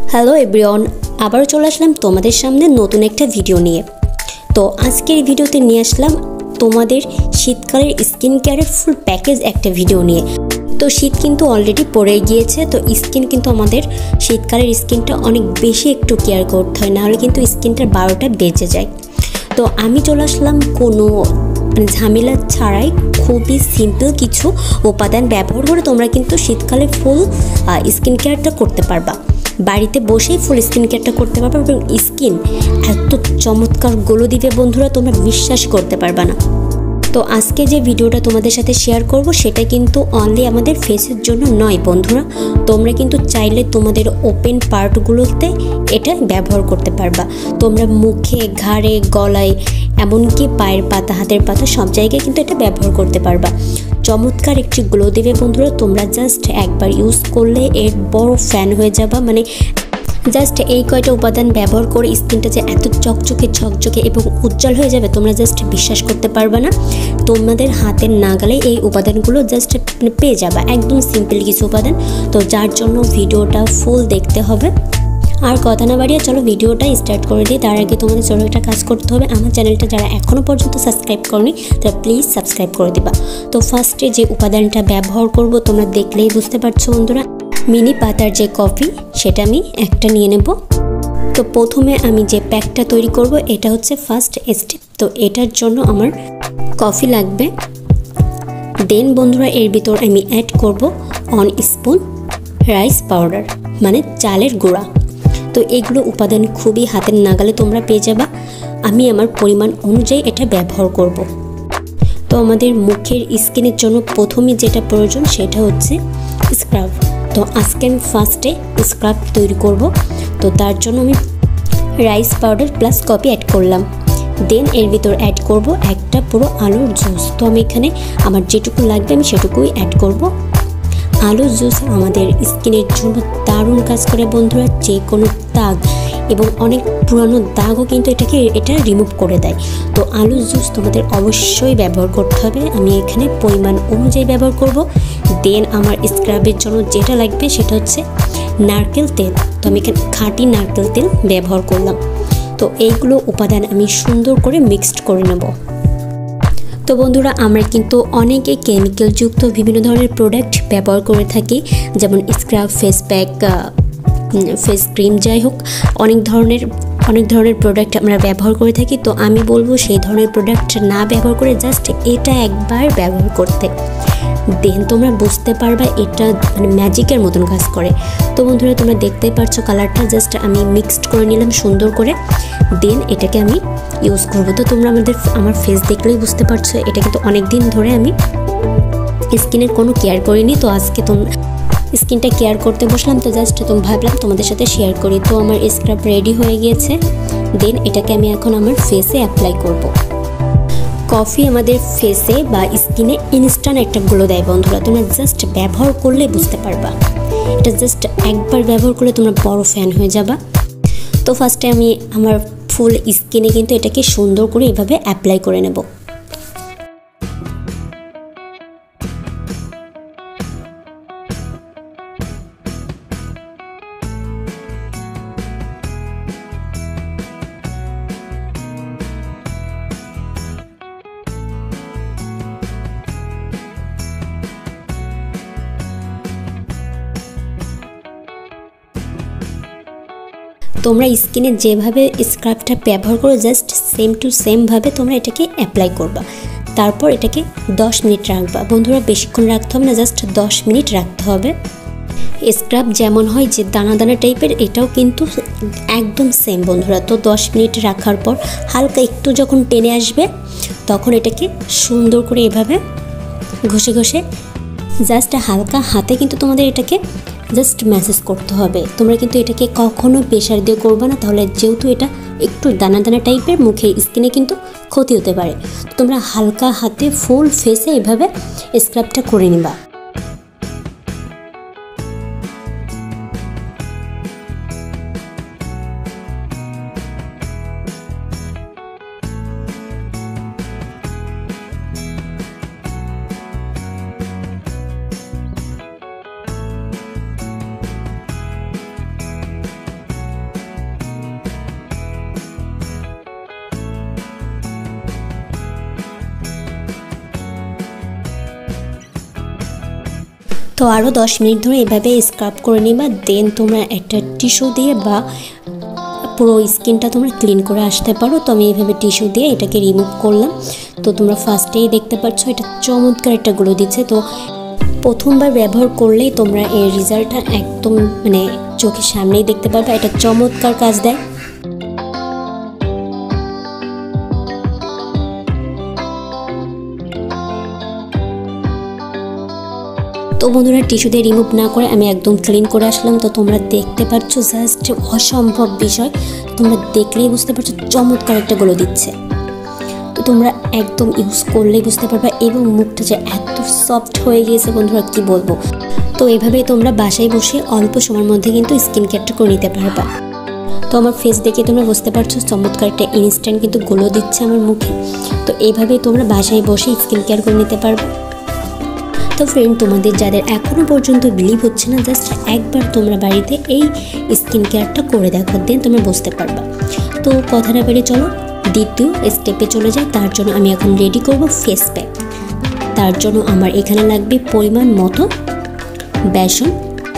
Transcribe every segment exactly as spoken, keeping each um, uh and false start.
Hello everyone, আবারও চলে আসলাম তোমাদের সামনে নতুন একটা ভিডিও নিয়ে। তো আজকের ভিডিওতে নিয়ে আসলাম তোমাদের শীতকালের স্কিন কেয়ারের ফুল প্যাকেজ একটা ভিডিও নিয়ে। তো শীত কিন্তু অলরেডি পড়ে গিয়েছে, তো স্কিন কিন্তু আমাদের শীতকালের স্কিনটা অনেক বেশি একটু কেয়ার করতে হয়, নাহলে কিন্তু স্কিনটার বারোটা বেজে যায়। তো আমি চলে আসলাম কোনো মানে ঝামেলা ছাড়াই খুবই সিম্পল কিছু উপাদান ব্যবহার করে তোমরা কিন্তু শীতকালে ফুল স্কিন কেয়ারটা করতে পারবা। বাড়িতে বসেই ফুল স্কিন কেয়ারটা করতে পারবা এবং স্কিন এত চমৎকার গ্লো দিবে বন্ধুরা, তোমরা বিশ্বাস করতে পারবা না। তো আজকে যে ভিডিওটা তোমাদের সাথে শেয়ার করব সেটা কিন্তু অনলি আমাদের ফেসের জন্য নয় বন্ধুরা, তোমরা কিন্তু চাইলে তোমাদের ওপেন পার্টগুলোতে এটা ব্যবহার করতে পারবা। তোমরা মুখে, ঘাড়ে, গলায়, এমনকি পায়ের পাতা, হাতের পাতা সব জায়গায় কিন্তু এটা ব্যবহার করতে পারবা। চমৎকার একটি গ্লো দেবে বন্ধুরা, তোমরা জাস্ট একবার ইউজ করলে এর বড় ফ্যান হয়ে যাবা। মানে জাস্ট এই কয়টা উপাদান ব্যবহার করে স্কিনটা যে এত চকচকে ঝকঝকে এবং উজ্জ্বল হয়ে যাবে তোমরা জাস্ট বিশ্বাস করতে পারবে না। তোমাদের হাতের নাগালে এই উপাদানগুলো জাস্ট পেয়ে যাবা, একদম সিম্পল কিছু উপাদান। তো যার জন্য ভিডিওটা ফুল দেখতে হবে। আর কথা না বাড়িয়ে চলো ভিডিওটা স্টার্ট করে দিই। তার আগে তোমাদের চলো একটা কাজ করতে হবে, আমার চ্যানেলটা যারা এখনও পর্যন্ত সাবস্ক্রাইব করনি তারা প্লিজ সাবস্ক্রাইব করে দিবা। তো ফার্স্টে যে উপাদানটা ব্যবহার করব তোমরা দেখলেই বুঝতে পারছো বন্ধুরা, মিনি পাতার যে কফি সেটা আমি একটা নিয়ে নেব। তো প্রথমে আমি যে প্যাকটা তৈরি করব এটা হচ্ছে ফার্স্ট স্টেপ। তো এটার জন্য আমার কফি লাগবে। দেন বন্ধুরা এর ভিতর আমি অ্যাড করব ওয়ান স্পুন রাইস পাউডার, মানে চালের গুঁড়া। তো এগুলো উপাদান খুবই হাতের নাগালে তোমরা পেয়ে যাবা। আমি আমার পরিমাণ অনুযায়ী এটা ব্যবহার করব। তো আমাদের মুখের স্কিনের জন্য প্রথমে যেটা প্রয়োজন সেটা হচ্ছে স্ক্রাব। তো আজকে আমি ফার্স্টে স্ক্রাব তৈরি করব। তো তার জন্য আমি rice powder plus coffee add করলাম। দেন এর ভিতর অ্যাড করব একটা পুরো আলুর জুস। তো আমি এখানে আমার যেটুকু লাগবে আমি সেটুকুই অ্যাড করব। আলুর জুস আমাদের স্কিনের জন্য দারুণ কাজ করে বন্ধুরা, যে কোনো দাগ এবং অনেক পুরানো দাগও কিন্তু এটাকে এটা রিমুভ করে দেয়। তো আলুর জুস তোমাদের অবশ্যই ব্যবহার করতে হবে। আমি এখানে পরিমাণ অনুযায়ী ব্যবহার করব। দেন আমার স্ক্রাবের জন্য যেটা লাগবে সেটা হচ্ছে নারকেল তেল। তো আমি এখানে খাঁটি নারকেল তেল ব্যবহার করলাম। তো এইগুলো উপাদান আমি সুন্দর করে মিক্সড করে নেব। তো বন্ধুরা আমরা কিন্তু অনেকে কেমিক্যালযুক্ত বিভিন্ন ধরনের প্রোডাক্ট ব্যবহার করে থাকি, যেমন scrub, face pack, face cream, যাই হোক অনেক ধরনের অনেক ধরনের প্রোডাক্ট আমরা ব্যবহার করে থাকি। তো আমি বলবো সেই ধরনের প্রোডাক্ট না ব্যবহার করে জাস্ট এটা একবার ব্যবহার করতে। দেন তোমরা বুঝতে পারবা এটা মানে ম্যাজিকের মতন কাজ করে। তো বন্ধুরা তোমরা দেখতেই পারছো কালারটা, জাস্ট আমি মিক্সড করে নিলাম সুন্দর করে। দেন এটাকে আমি ইউজ করবো। তো তোমরা আমাদের আমার ফেস দেখলেই বুঝতে পারছো এটা কিন্তু অনেক দিন ধরে আমি স্কিনের কোনো কেয়ার করিনি। তো আজকে তোমরা স্কিনটা কেয়ার করতে বসলাম, তো জাস্ট তুমি ভাবলাম তোমাদের সাথে শেয়ার করি। তো আমার স্ক্রাব রেডি হয়ে গিয়েছে। দেন এটাকে আমি এখন আমার ফেসে অ্যাপ্লাই করব। কফি আমাদের ফেসে বা স্কিনে ইনস্ট্যান্ট একটা গ্লো দেয় বন্ধুরা, তোমরা জাস্ট ব্যবহার করলে বুঝতে পারবা। এটা জাস্ট একবার ব্যবহার করলে তোমরা বড় ফ্যান হয়ে যাবা। তো ফার্স্টে আমি আমার ফুল স্কিনে কিন্তু এটাকে সুন্দর করে এভাবে অ্যাপ্লাই করে নেব। তোমরা স্কিনে যেভাবে স্ক্রাবটা ব্যবহার করো জাস্ট সেম টু সেমভাবে তোমরা এটাকে অ্যাপ্লাই করবা। তারপর এটাকে দশ মিনিট রাখবা বন্ধুরা, বেশিক্ষণ রাখতে হবে না, জাস্ট দশ মিনিট রাখতে হবে। স্ক্রাব যেমন হয় যে দানা দানা টাইপের, এটাও কিন্তু একদম সেম বন্ধুরা। তো দশ মিনিট রাখার পর হালকা একটু যখন টেনে আসবে তখন এটাকে সুন্দর করে এভাবে ঘষে ঘষে জাস্ট হালকা হাতে কিন্তু তোমাদের এটাকে জাস্ট ম্যাসেজ করতে হবে। তোমরা কিন্তু এটাকে কখনো প্রেশার দিয়ে করবে না, তাহলে যেহেতু এটা একটু দানা দানা টাইপের মুখে স্কিনে কিন্তু ক্ষতি হতে পারে। তোমরা হালকা হাতে ফুল ফেসে এভাবে স্ক্রাবটা করে নিবা। তো আরও দশ মিনিট ধরে এভাবে স্ক্রাব করে নিবা। দেন তোমরা একটা টিস্যু দিয়ে বা পুরো স্কিনটা তোমরা ক্লিন করে আসতে পারো। তো আমি এইভাবে টিস্যু দিয়ে এটাকে রিমুভ করলাম। তো তোমরা ফার্স্টেই দেখতে পাচ্ছ এটা চমৎকার একটা গ্লো দিচ্ছে। তো প্রথমবার ব্যবহার করলেই তোমরা এর রেজাল্টটা একদম মানে চোখের সামনেই দেখতে পারবে। এটা চমৎকার কাজ দেয়। তো বন্ধুরা টিস্যু দিয়ে রিমুভ না করে আমি একদম ক্লিন করে আসলাম। তো তোমরা দেখতে পাচ্ছ জাস্ট অসম্ভব বিষয়, তোমরা দেখলেই বুঝতে পারছো চমৎকার একটা গ্লো দিচ্ছে। তো তোমরা একদম ইউজ করলেই বুঝতে পারবে এবং মুখটা যে এত সফট হয়ে গিয়েছে বন্ধুরা কি বলবো। তো এভাবেই তোমরা বাসায় বসে অল্প সময়ের মধ্যে কিন্তু স্কিন কেয়ারটা করে নিতে পারবা। তো আমার ফেস দেখে তোমরা বুঝতে পারছো চমৎকার একটা ইনস্ট্যান্ট কিন্তু গ্লো দিচ্ছে আমার মুখে। তো এইভাবেই তোমরা বাসায় বসে স্কিন কেয়ার করে নিতে পারবে। তো ফ্রেন্ড, তোমাদের যাদের এখনও পর্যন্ত বিলিভ হচ্ছে না, জাস্ট একবার তোমরা বাড়িতে এই স্কিন কেয়ারটা করে দেখো, দেন তোমরা বুঝতে পারবা। তো কথা না বেরিয়ে চলো দ্বিতীয় স্টেপে চলে যায়। তার জন্য আমি এখন রেডি করব ফেস প্যাক। তার জন্য আমার এখানে লাগবে পরিমাণ মতো বেসন।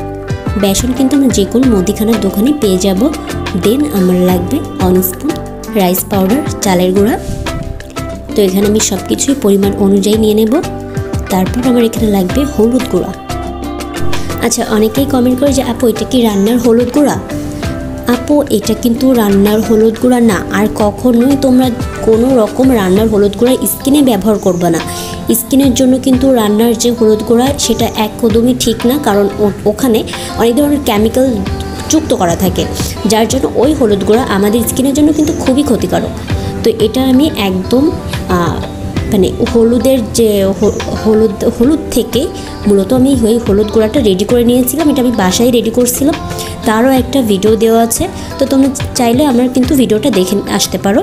বেসন কিন্তু আমরা যে কোনো মুদিখানার দোকানে পেয়ে যাব। দেন আমার লাগবে ওয়ান স্পুন রাইস পাউডার, চালের গুঁড়া। তো এখানে আমি সব কিছুই পরিমাণ অনুযায়ী নিয়ে নেব। তারপর আমার এখানে লাগবে হলুদ গুঁড়া। আচ্ছা, অনেকেই কমেন্ট করে যে আপু এটা কি রান্নার হলুদ গুঁড়া? আপু এটা কিন্তু রান্নার হলুদ গুঁড়া না। আর কখনোই তোমরা কোনো রকম রান্নার হলুদ গুঁড়া স্কিনে ব্যবহার করবে না। স্কিনের জন্য কিন্তু রান্নার যে হলুদ গুঁড়া সেটা একদমই ঠিক না, কারণ ওখানে অনেক ধরনের কেমিক্যাল যুক্ত করা থাকে, যার জন্য ওই হলুদ গুঁড়া আমাদের স্কিনের জন্য কিন্তু খুবই ক্ষতিকারক। তো এটা আমি একদম মানে হলুদের যে হলুদ হলুদ থেকে মূলত আমি ওই হলুদ গুঁড়াটা রেডি করে নিয়েছিলাম। এটা আমি বাসায় রেডি করছিলাম, তারও একটা ভিডিও দেওয়া আছে। তো তোমরা চাইলে আমরা কিন্তু ভিডিওটা দেখে আসতে পারো।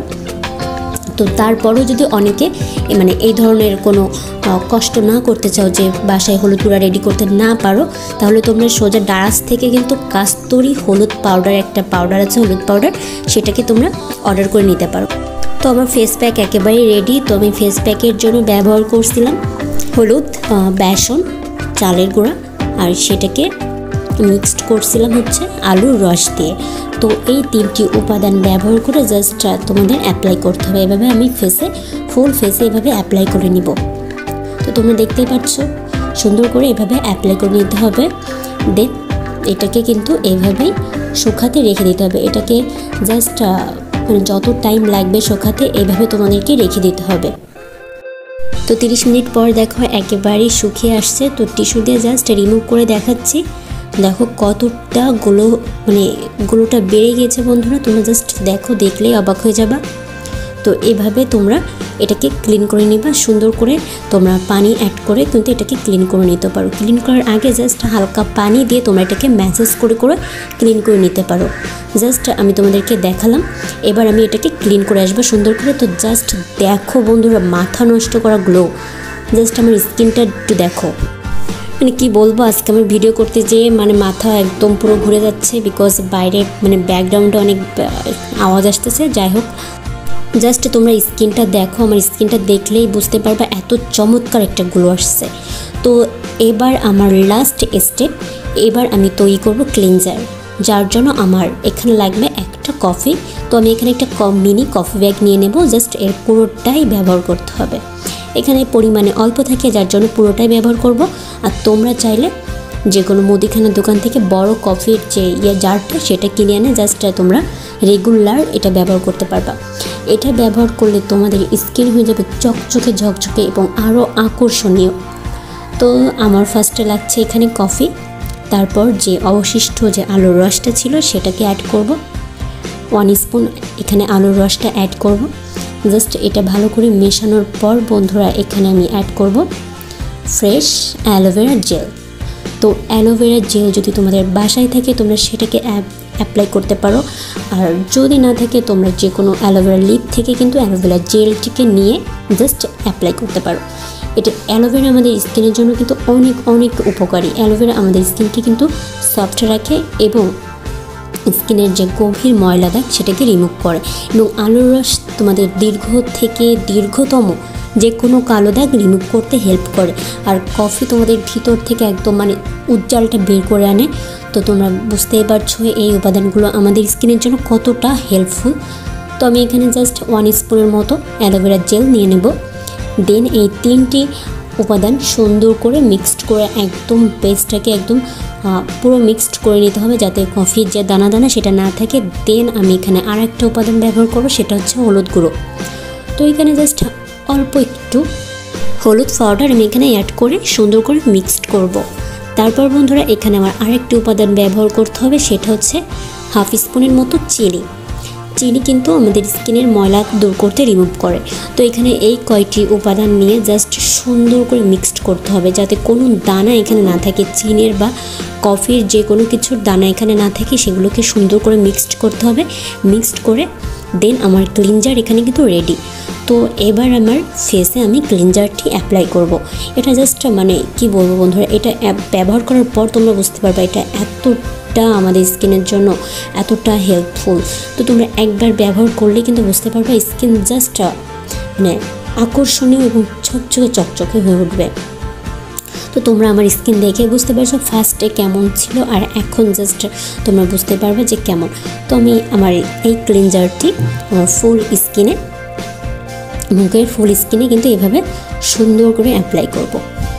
তো তারপরও যদি অনেকে মানে এই ধরনের কোনো কষ্ট না করতে চাও, যে বাসায় হলুদ গুঁড়া রেডি করতে না পারো, তাহলে তোমরা সোজা ডারাস থেকে কিন্তু কাস্তুরি হলুদ পাউডার, একটা পাউডার আছে হলুদ পাউডার, সেটাকে তোমরা অর্ডার করে নিতে পারো। তো আমার ফেস প্যাক একেবারে রেডি। তো আমি ফেস প্যাকের জন্য ব্যবহার করছিলাম হলুদ, বেসন, চালের গুঁড়া, আর সেটাকে মিক্সড করছিলাম হচ্ছে আলুর রস দিয়ে। তো এই তিনটি উপাদান ব্যবহার করে জাস্ট তোমাদের অ্যাপ্লাই করতে হবে। এভাবে আমি ফেসে ফুল ফেসে এভাবে অ্যাপ্লাই করে নিব। তো তোমরা দেখতেই পাচ্ছ সুন্দর করে এভাবে অ্যাপ্লাই করে নিতে হবে। দেন এটাকে কিন্তু এইভাবেই শুকাতে রেখে দিতে হবে। এটাকে জাস্ট মানে যত টাইম লাগবে শুকাতে এইভাবে তোমাদেরকে রেখে দিতে হবে। তো তিরিশ মিনিট পর দেখো একেবারেই শুকিয়ে আসছে। তো টিস্যু দিয়ে জাস্ট রিমুভ করে দেখাচ্ছি। দেখো কতটা গুলো মানে গুলোটা বেড়ে গিয়েছে বন্ধুরা, তোমরা জাস্ট দেখো, দেখলেই অবাক হয়ে যাবা। তো এভাবে তোমরা এটাকে ক্লিন করে নিবা সুন্দর করে। তোমরা পানি অ্যাড করে কিন্তু এটাকে ক্লিন করে নিতে পারো। ক্লিন করার আগে জাস্ট হালকা পানি দিয়ে তোমরা এটাকে ম্যাসেজ করে করে ক্লিন করে নিতে পারো। জাস্ট আমি তোমাদেরকে দেখালাম। এবার আমি এটাকে ক্লিন করে আসবো সুন্দর করে। তো জাস্ট দেখো বন্ধুরা, মাথা নষ্ট করা গ্লো। জাস্ট আমার স্কিনটা একটু দেখো, মানে কি বলবো, আজকে আমি ভিডিও করতে যেয়ে মানে মাথা একদম পুরো ঘুরে যাচ্ছে, বিকজ বাইরে মানে ব্যাকগ্রাউন্ডে অনেক আওয়াজ আসতেছে। যাই হোক, জাস্ট তোমরা স্কিনটা দেখো, আমার স্কিনটা দেখলেই বুঝতে পারবে এত চমৎকার একটা গ্লো আসছে। তো এবার আমার লাস্ট স্টেপ, এবার আমি তৈরি করব ক্লিনজার, যার জন্য আমার এখানে লাগবে একটা কফি। তো আমি এখানে একটা মিনি কফি ব্যাগ নিয়ে নেব। জাস্ট এর পুরোটাই ব্যবহার করতে হবে। এখানে পরিমাণে অল্প থাকে, যার জন্য পুরোটাই ব্যবহার করব। আর তোমরা চাইলে যে কোনো মুদিখানার দোকান থেকে বড় কফির যে ইয়ে জারটা, সেটা কিনে এনে জাস্ট তোমরা রেগুলার এটা ব্যবহার করতে পারবা। এটা ব্যবহার করলে তোমাদের স্কিন হয়ে যাবে চকচকে ঝকঝকে এবং আরও আকর্ষণীয়। তো আমার ফার্স্টে লাগছে এখানে কফি, তারপর যে অবশিষ্ট যে আলুর রসটা ছিল সেটাকে অ্যাড করব। ওয়ান স্পুন এখানে আলুর রসটা অ্যাড করব। জাস্ট এটা ভালো করে মেশানোর পর বন্ধুরা এখানে আমি অ্যাড করব ফ্রেশ অ্যালোভেরা জেল। তো অ্যালোভেরা জেল যদি তোমাদের বাসায় থাকে তোমরা সেটাকে অ্যাপ্লাই করতে পারো, আর যদি না থাকে তোমরা যে কোনো অ্যালোভেরা লিপ থেকে কিন্তু অ্যালোভেরা জেলটিকে নিয়ে জাস্ট অ্যাপ্লাই করতে পারো। এটা অ্যালোভেরা আমাদের স্কিনের জন্য কিন্তু অনেক অনেক উপকারী। অ্যালোভেরা আমাদের স্কিনকে কিন্তু সফট রাখে এবং স্কিনের যে গভীর ময়লা দাগ সেটাকে রিমুভ করে এবং আলুর রস তোমাদের দীর্ঘ থেকে দীর্ঘতম যে কোনো কালো দাগ রিমুভ করতে হেল্প করে। আর কফি তোমাদের ভিতর থেকে একদম মানে উজ্জ্বলটা বের করে আনে। তো তোমরা বুঝতেই পারছো এই উপাদানগুলো আমাদের স্কিনের জন্য কতটা হেল্পফুল। তো আমি এখানে জাস্ট ওয়ান স্পুনের মতো অ্যালোভেরা জেল নিয়ে নেব। দেন এই তিনটি উপাদান সুন্দর করে মিক্সড করে একদম পেস্টটাকে একদম পুরো মিক্সড করে নিতে হবে যাতে কফির যে দানা দানা সেটা না থাকে। দেন আমি এখানে আর একটা উপাদান ব্যবহার করব, সেটা হচ্ছে হলুদ গুঁড়ো। তো এখানে জাস্ট অল্প একটু হলুদ পাউডার আমি এখানে অ্যাড করে সুন্দর করে মিক্সড করব। তারপর বন্ধুরা এখানে আমার আরেকটি উপাদান ব্যবহার করতে হবে, সেটা হচ্ছে হাফ স্পুনের মতো চিনি। চিনি কিন্তু আমাদের স্কিনের ময়লা দূর করতে রিমুভ করে। তো এখানে এই কয়টি উপাদান নিয়ে জাস্ট সুন্দর করে মিক্সড করতে হবে যাতে কোনো দানা এখানে না থাকে, চিনির বা কফির যে কোনো কিছুর দানা এখানে না থাকে, সেগুলোকে সুন্দর করে মিক্সড করতে হবে। মিক্সড করে দেন আমার ক্লিনজার এখানে কিন্তু রেডি। তো এবার আমার ফেসে আমি ক্লিনজারটি অ্যাপ্লাই করব। এটা জাস্ট মানে কি বলবো বন্ধুরা, এটা ব্যবহার করার পর তোমরা বুঝতে পারবে এটা এতটা আমাদের স্কিনের জন্য এতটা হেল্পফুল। তো তোমরা একবার ব্যবহার করলে কিন্তু বুঝতে পারবে স্কিন জাস্ট মানে আকর্ষণীয় এবং ঝকঝকে চকচকে হয়ে উঠবে। তো তোমরা আমার স্কিন দেখে বুঝতে পারছো ফার্স্টে কেমন ছিল আর এখন জাস্ট তোমরা বুঝতে পারবে যে কেমন। তো আমি আমার এই ক্লিনজারটি আমার ফুল স্কিনে, মুখের ফুল স্কিনে কিন্তু এভাবে সুন্দর করে অ্যাপ্লাই করব।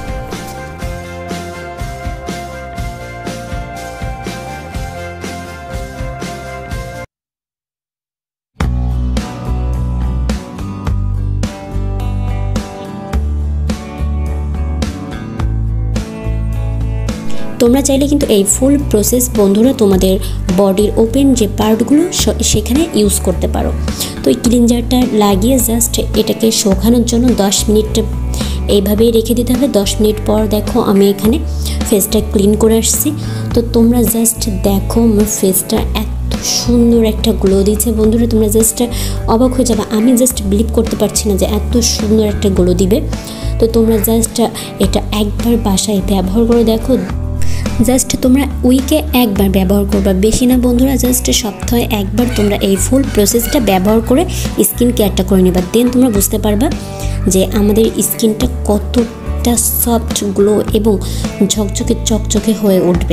তোমরা চাইলে কিন্তু এই ফুল প্রসেস বন্ধুরা তোমাদের বডির ওপেন যে পার্টগুলো সেখানে ইউজ করতে পারো। তো এই ক্লিনজারটা লাগিয়ে জাস্ট এটাকে শুকানোর জন্য দশ মিনিট এইভাবেই রেখে দিতে হবে। দশ মিনিট পর দেখো আমি এখানে ফেসটা ক্লিন করে আসছি। তো তোমরা জাস্ট দেখো আমার ফেসটা এত সুন্দর একটা গ্লো দিচ্ছে বন্ধুরা, তোমরা জাস্ট অবাক হয়ে যাবে। আমি জাস্ট বিলিভ করতে পারছি না যে এত সুন্দর একটা গ্লো দিবে। তো তোমরা জাস্ট এটা একবার বাসায় ব্যবহার করে দেখো। জাস্ট তোমরা উইকে একবার ব্যবহার করবা, বেশি না বন্ধুরা, জাস্ট সপ্তাহে একবার তোমরা এই ফুল প্রসেসটা ব্যবহার করে স্কিন কেয়ারটা করে নেবা। দেন তোমরা বুঝতে পারবা যে আমাদের স্কিনটা কতটা সফট, গ্লো এবং ঝকঝকে চকচকে হয়ে উঠবে।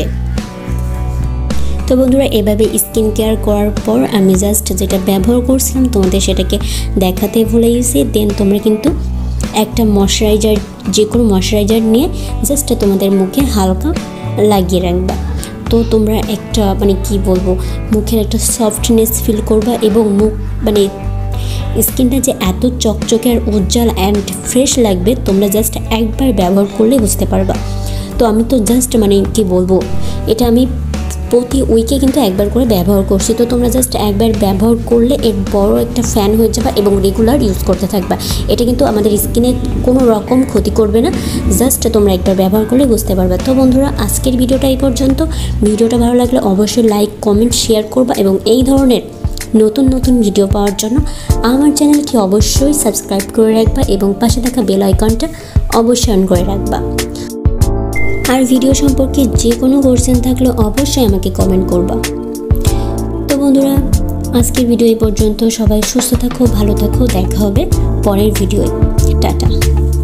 তো বন্ধুরা এভাবে স্কিন কেয়ার করার পর আমি জাস্ট যেটা ব্যবহার করছিলাম তোমাদের সেটাকে দেখাতে ভুলে গেছি। দেন তোমরা কিন্তু একটা ময়শ্চারাইজার, যে কোনো ময়শ্চারাইজার নিয়ে জাস্ট তোমাদের মুখে হালকা লাগিয়ে রাখবা। তো তোমরা একটা মানে কি বলবো মুখের একটা সফটনেস ফিল করবা এবং মুখ মানে স্কিনটা যে এত চকচকে আর উজ্জ্বল অ্যান্ড ফ্রেশ লাগবে তোমরা জাস্ট একবার ব্যবহার করলে বুঝতে পারবা। তো আমি তো জাস্ট মানে কি বলবো এটা আমি প্রতি উইকে কিন্তু একবার করে ব্যবহার করছি। তো তোমরা জাস্ট একবার ব্যবহার করলে এর বড় একটা ফ্যান হয়ে যাবে এবং রেগুলার ইউজ করতে থাকবা। এটা কিন্তু আমাদের স্কিনে কোনো রকম ক্ষতি করবে না, জাস্ট তোমরা একবার ব্যবহার করলে বুঝতে পারবে। তো বন্ধুরা আজকের ভিডিওটা এই পর্যন্ত। ভিডিওটা ভালো লাগলে অবশ্যই লাইক, কমেন্ট, শেয়ার করবা এবং এই ধরনের নতুন নতুন ভিডিও পাওয়ার জন্য আমার চ্যানেলটি অবশ্যই সাবস্ক্রাইব করে রাখবা এবং পাশে থাকা বেল আইকনটা অবশ্যই অন করে রাখবা। আর ভিডিও সম্পর্কে যে কোনো কোশ্চেন থাকলে অবশ্যই আমাকে কমেন্ট করবা। তো বন্ধুরা আজকের ভিডিও এই পর্যন্ত। সবাই সুস্থ থাকো, ভালো থাকো, দেখা হবে পরের ভিডিওয়। টাটা।